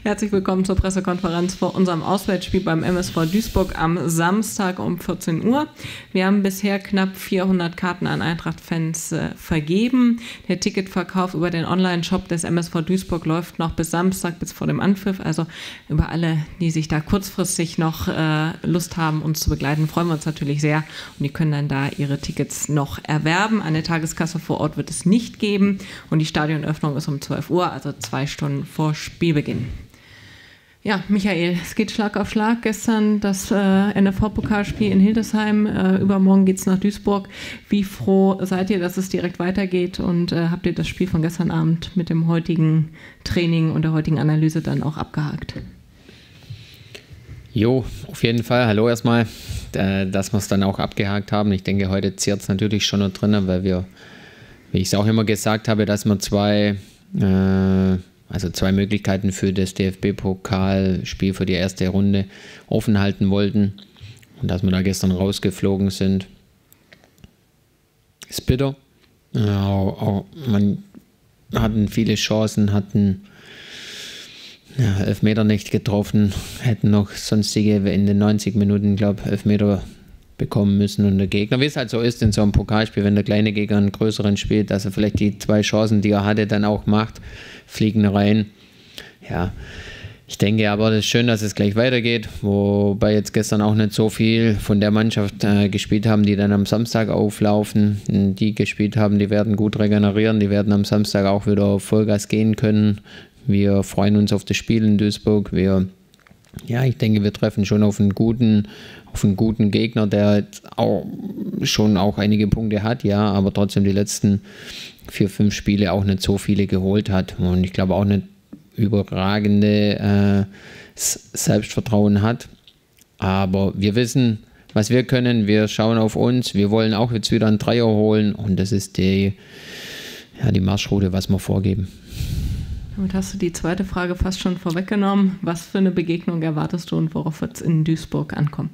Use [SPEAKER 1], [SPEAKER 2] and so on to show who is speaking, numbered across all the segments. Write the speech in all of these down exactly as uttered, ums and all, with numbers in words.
[SPEAKER 1] Herzlich willkommen zur Pressekonferenz vor unserem Auswärtsspiel beim M S V Duisburg am Samstag um vierzehn Uhr. Wir haben bisher knapp vierhundert Karten an Eintracht-Fans äh, vergeben. Der Ticketverkauf über den Online-Shop des M S V Duisburg läuft noch bis Samstag, bis vor dem Anpfiff. Also über alle, die sich da kurzfristig noch äh, Lust haben, uns zu begleiten, freuen wir uns natürlich sehr. Und die können dann da ihre Tickets noch erwerben. Eine Tageskasse vor Ort wird es nicht geben. Und die Stadionöffnung ist um zwölf Uhr, also zwei Stunden vor Spielbeginn. Ja, Michael, es geht Schlag auf Schlag. Gestern das äh, N F V-Pokalspiel in Hildesheim. Äh, übermorgen geht es nach Duisburg. Wie froh seid ihr, dass es direkt weitergeht? Und äh, habt ihr das Spiel von gestern Abend mit dem heutigen Training und der heutigen Analyse dann auch abgehakt?
[SPEAKER 2] Jo, auf jeden Fall. Hallo erstmal, äh, dass wir es dann auch abgehakt haben. Ich denke, heute zehrt es natürlich schon noch drin, weil wir, wie ich es auch immer gesagt habe, dass wir zwei... Äh, Also zwei Möglichkeiten für das D F B-Pokalspiel für die erste Runde offen halten wollten. Und dass wir da gestern rausgeflogen sind, ist bitter. Ja, auch, auch, man hatten viele Chancen, hatten ja, Elfmeter nicht getroffen, hätten noch sonstige in den neunzig Minuten, glaube ich, Elfmeter bekommen müssen. Und der Gegner, wie es halt so ist in so einem Pokalspiel, wenn der kleine Gegner einen größeren spielt, dass er vielleicht die zwei Chancen, die er hatte, dann auch macht, fliegen rein. Ja, ich denke aber, es ist schön, dass es gleich weitergeht, wobei jetzt gestern auch nicht so viel von der Mannschaft äh, gespielt haben, die dann am Samstag auflaufen. Die gespielt haben, die werden gut regenerieren, die werden am Samstag auch wieder auf Vollgas gehen können. Wir freuen uns auf das Spiel in Duisburg. Wir, ja, ich denke, wir treffen schon auf einen guten auf einen guten Gegner, der auch schon auch einige Punkte hat, ja, aber trotzdem die letzten vier, fünf Spiele auch nicht so viele geholt hat und ich glaube auch nicht überragende äh, Selbstvertrauen hat. Aber wir wissen, was wir können, wir schauen auf uns, wir wollen auch jetzt wieder einen Dreier holen und das ist die, ja, die Marschroute, was wir vorgeben.
[SPEAKER 1] Damit hast du die zweite Frage fast schon vorweggenommen. Was für eine Begegnung erwartest du und worauf wird es in Duisburg ankommen?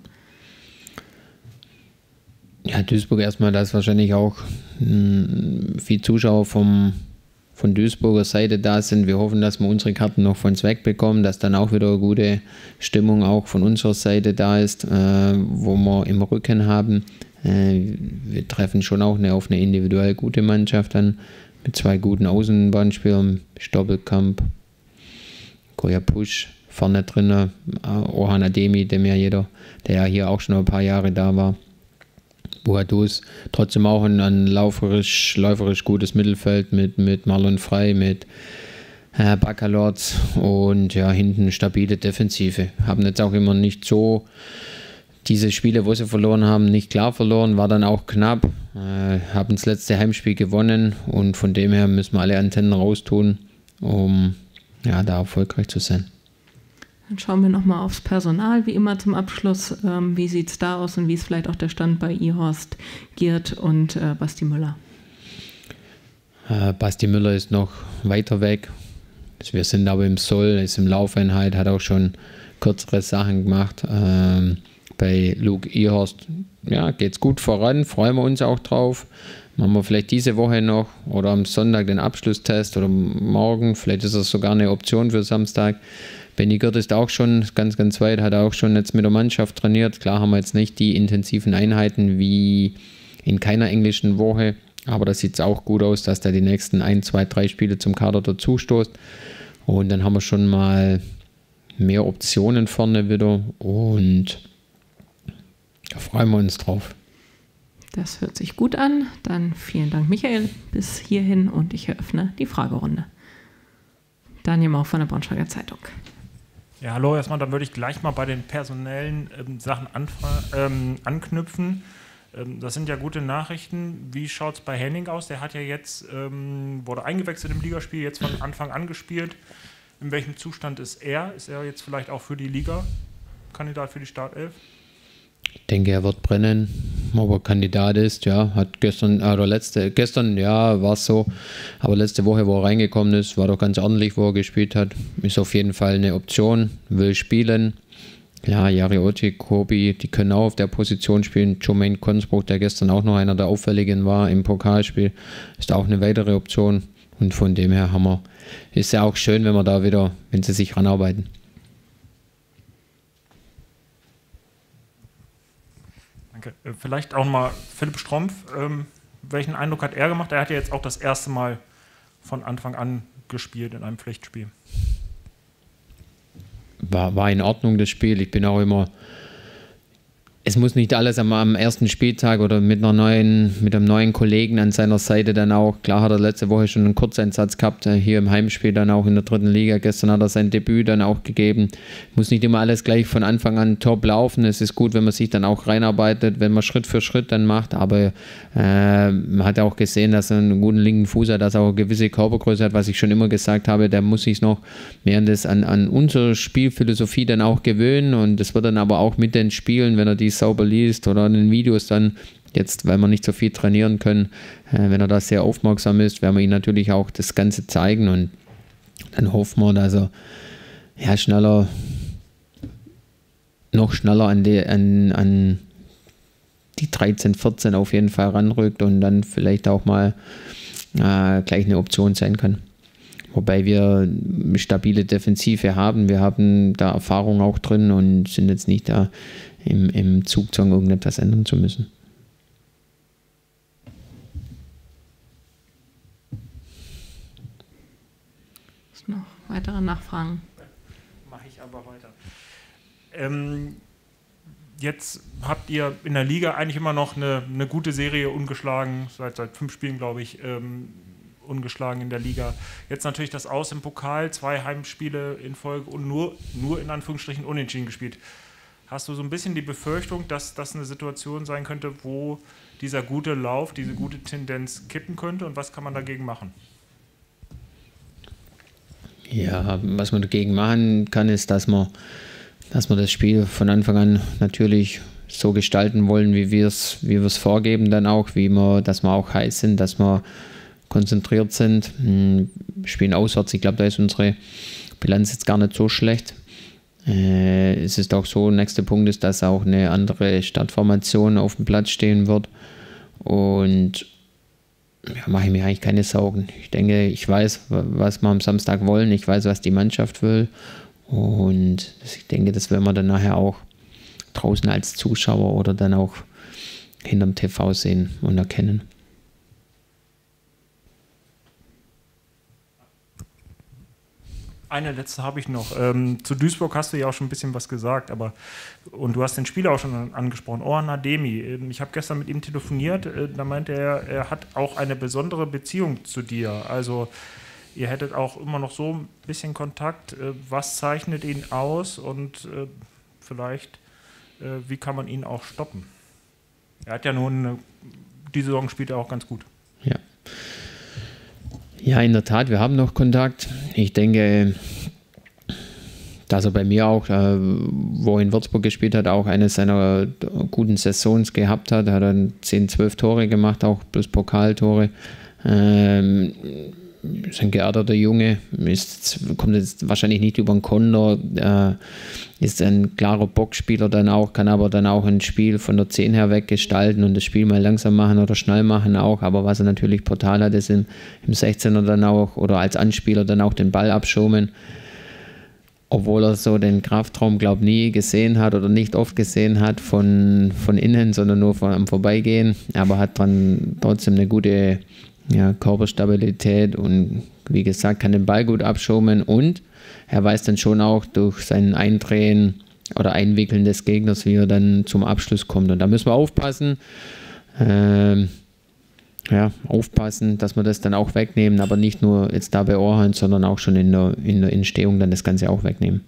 [SPEAKER 2] Ja, Duisburg erstmal, da ist wahrscheinlich auch mh, viel Zuschauer vom, von Duisburger Seite da sind. Wir hoffen, dass wir unsere Karten noch von uns wegbekommen, dass dann auch wieder eine gute Stimmung auch von unserer Seite da ist, äh, wo wir im Rücken haben. Äh, wir treffen schon auch eine, auf eine individuell gute Mannschaft an, mit zwei guten Außenbahnspielern, Stoppelkamp, Goya Pusch, vorne drin, äh, Orhan Ademi, dem ja jeder, der ja hier auch schon ein paar Jahre da war. Boadus, trotzdem auch ein, ein lauferisch, läuferisch gutes Mittelfeld mit, mit Marlon Frey, mit äh, Baccalords und ja, hinten stabile Defensive. Haben jetzt auch immer nicht so diese Spiele, wo sie verloren haben, nicht klar verloren, war dann auch knapp, äh, haben das letzte Heimspiel gewonnen und von dem her müssen wir alle Antennen raustun, um ja, da erfolgreich zu sein.
[SPEAKER 1] Dann schauen wir nochmal aufs Personal, wie immer zum Abschluss. Ähm, wie sieht es da aus und wie ist vielleicht auch der Stand bei Ihorst, Giert und äh, Basti Müller?
[SPEAKER 2] Äh, Basti Müller ist noch weiter weg. Wir sind aber im Soll, ist im Laufeinheit, hat auch schon kürzere Sachen gemacht. Ähm, bei Luke Ihorst ja, geht es gut voran, freuen wir uns auch drauf. Machen wir vielleicht diese Woche noch oder am Sonntag den Abschlusstest oder morgen, vielleicht ist das sogar eine Option für Samstag. Benny Giert ist auch schon ganz, ganz weit, hat auch schon jetzt mit der Mannschaft trainiert. Klar haben wir jetzt nicht die intensiven Einheiten wie in keiner englischen Woche, aber da sieht es auch gut aus, dass der die nächsten ein, zwei, drei Spiele zum Kader dazu stoßt. Und dann haben wir schon mal mehr Optionen vorne wieder und da freuen wir uns drauf.
[SPEAKER 1] Das hört sich gut an. Dann vielen Dank, Michael, bis hierhin und ich eröffne die Fragerunde. Daniel Mauch von der Braunschweiger Zeitung.
[SPEAKER 3] Ja, hallo erstmal, dann würde ich gleich mal bei den personellen ähm, Sachen ähm, anknüpfen. Ähm, das sind ja gute Nachrichten. Wie schaut es bei Henning aus? Der hat ja jetzt, ähm, wurde eingewechselt im Ligaspiel, jetzt von Anfang an gespielt. In welchem Zustand ist er? Ist er jetzt vielleicht auch für die Liga Kandidat für die Startelf?
[SPEAKER 2] Ich denke, er wird brennen, ob er Kandidat ist, ja, hat gestern, oder letzte, gestern, ja, war es so, aber letzte Woche, wo er reingekommen ist, war doch ganz ordentlich, wo er gespielt hat, ist auf jeden Fall eine Option, will spielen, ja, Jarioti, Kobi, die können auch auf der Position spielen, Jermaine Consbrook, der gestern auch noch einer der Auffälligen war im Pokalspiel, ist auch eine weitere Option und von dem her haben wir ist ja auch schön, wenn wir da wieder, wenn sie sich ranarbeiten.
[SPEAKER 3] Danke. Vielleicht auch mal Philipp Strompf. Ähm, welchen Eindruck hat er gemacht? Er hat ja jetzt auch das erste Mal von Anfang an gespielt in einem Pflichtspiel.
[SPEAKER 2] War, war in Ordnung, das Spiel. Ich bin auch immer, es muss nicht alles am, am ersten Spieltag oder mit einer neuen, mit einem neuen Kollegen an seiner Seite dann auch. Klar hat er letzte Woche schon einen Kurzeinsatz gehabt, hier im Heimspiel dann auch in der dritten Liga. Gestern hat er sein Debüt dann auch gegeben. Muss nicht immer alles gleich von Anfang an top laufen. Es ist gut, wenn man sich dann auch reinarbeitet, wenn man Schritt für Schritt dann macht. Aber äh, man hat auch gesehen, dass er einen guten linken Fuß hat, dass er auch eine gewisse Körpergröße hat, was ich schon immer gesagt habe. Der muss sich noch mehr das an, an unsere Spielphilosophie dann auch gewöhnen. Und das wird dann aber auch mit den Spielen, wenn er die sauber liest oder in den Videos dann jetzt, weil wir nicht so viel trainieren können, äh, wenn er da sehr aufmerksam ist, werden wir ihm natürlich auch das Ganze zeigen und dann hoffen wir, dass er ja, schneller, noch schneller an die, an, an die dreizehn, vierzehn auf jeden Fall ranrückt und dann vielleicht auch mal äh, gleich eine Option sein kann. Wobei wir eine stabile Defensive haben, wir haben da Erfahrung auch drin und sind jetzt nicht da im, im Zugzwang irgendetwas ändern zu müssen.
[SPEAKER 1] Ist noch weitere Nachfragen?
[SPEAKER 3] Mache ich aber weiter. Ähm, jetzt habt ihr in der Liga eigentlich immer noch eine, eine gute Serie ungeschlagen, seit, seit fünf Spielen, glaube ich, ähm, ungeschlagen in der Liga. Jetzt natürlich das Aus im Pokal, zwei Heimspiele in Folge und nur, nur in Anführungsstrichen unentschieden gespielt. Hast du so ein bisschen die Befürchtung, dass das eine Situation sein könnte, wo dieser gute Lauf, diese gute Tendenz kippen könnte und was kann man dagegen machen?
[SPEAKER 2] Ja, was man dagegen machen kann, ist, dass wir, dass wir das Spiel von Anfang an natürlich so gestalten wollen, wie wir es wie wir es vorgeben dann auch, wie wir, dass wir auch heiß sind, dass wir konzentriert sind. Wir spielen auswärts, ich glaube, da ist unsere Bilanz jetzt gar nicht so schlecht. Äh, es ist auch so, der nächste Punkt ist, dass auch eine andere Startformation auf dem Platz stehen wird und ja, mache ich mir eigentlich keine Sorgen. Ich denke, ich weiß, was wir am Samstag wollen, ich weiß, was die Mannschaft will und ich denke, das werden wir dann nachher auch draußen als Zuschauer oder dann auch hinterm T V sehen und erkennen.
[SPEAKER 3] Eine letzte habe ich noch. Ähm, zu Duisburg hast du ja auch schon ein bisschen was gesagt, aber und du hast den Spieler auch schon angesprochen, Orhan Ademi. Ähm, ich habe gestern mit ihm telefoniert, äh, da meinte er, er hat auch eine besondere Beziehung zu dir. Also ihr hättet auch immer noch so ein bisschen Kontakt. Äh, was zeichnet ihn aus und äh, vielleicht, äh, wie kann man ihn auch stoppen? Er hat ja nun, eine, die Saison spielt er auch ganz gut.
[SPEAKER 2] Ja. Ja, in der Tat, wir haben noch Kontakt. Ich denke, dass er bei mir auch, äh, wo er in Würzburg gespielt hat, auch eine seiner guten Saisons gehabt hat. Er hat dann zehn, zwölf Tore gemacht, auch plus Pokaltore. Ähm, ist ein geerdeter Junge, ist, kommt jetzt wahrscheinlich nicht über den Konter, äh, ist ein klarer Boxspieler dann auch, kann aber dann auch ein Spiel von der zehn her weg gestalten und das Spiel mal langsam machen oder schnell machen auch, aber was er natürlich brutal hat, ist im, im sechzehner dann auch oder als Anspieler dann auch den Ball abschirmen, obwohl er so den Kraftraum, glaube ich, nie gesehen hat oder nicht oft gesehen hat von, von innen, sondern nur von am Vorbeigehen, aber hat dann trotzdem eine gute ja, Körperstabilität und wie gesagt, kann den Ball gut abschirmen und er weiß dann schon auch durch sein Eindrehen oder Einwickeln des Gegners, wie er dann zum Abschluss kommt. Und da müssen wir aufpassen, ähm, ja, aufpassen, dass wir das dann auch wegnehmen, aber nicht nur jetzt da bei Orhan, sondern auch schon in der, in der Entstehung dann das Ganze auch wegnehmen.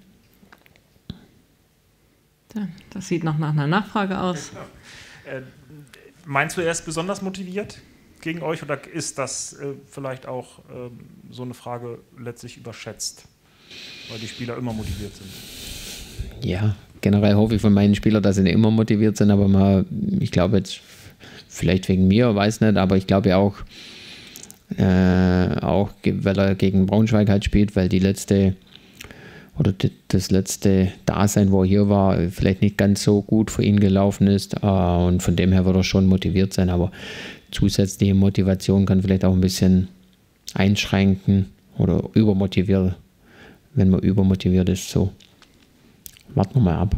[SPEAKER 1] Das sieht noch nach einer Nachfrage aus.
[SPEAKER 3] Ja, äh, meinst du, er ist besonders motiviert gegen euch oder ist das äh, vielleicht auch äh, so eine Frage letztlich überschätzt, weil die Spieler immer motiviert sind?
[SPEAKER 2] Ja, generell hoffe ich von meinen Spielern, dass sie nicht immer motiviert sind, aber mal, ich glaube jetzt, vielleicht wegen mir, weiß nicht, aber ich glaube ja auch, äh, auch weil er gegen Braunschweig halt spielt, weil die letzte oder das letzte Dasein, wo er hier war, vielleicht nicht ganz so gut für ihn gelaufen ist äh, und von dem her wird er schon motiviert sein, aber zusätzliche Motivation kann vielleicht auch ein bisschen einschränken oder übermotiviert, wenn man übermotiviert ist. So, warten wir mal ab.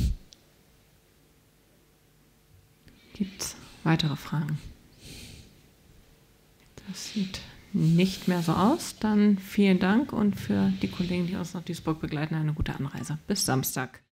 [SPEAKER 1] Gibt es weitere Fragen? Das sieht nicht mehr so aus. Dann vielen Dank und für die Kollegen, die uns nach Duisburg begleiten, eine gute Anreise. Bis Samstag.